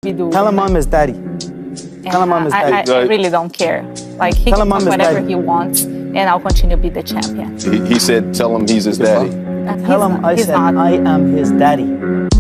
Tell him I'm his daddy. Tell him I'm his daddy. I really don't care. Like, he can come whenever he wants, and I'll continue to be the champion. He said, tell him he's his daddy. Tell him I said I am his daddy.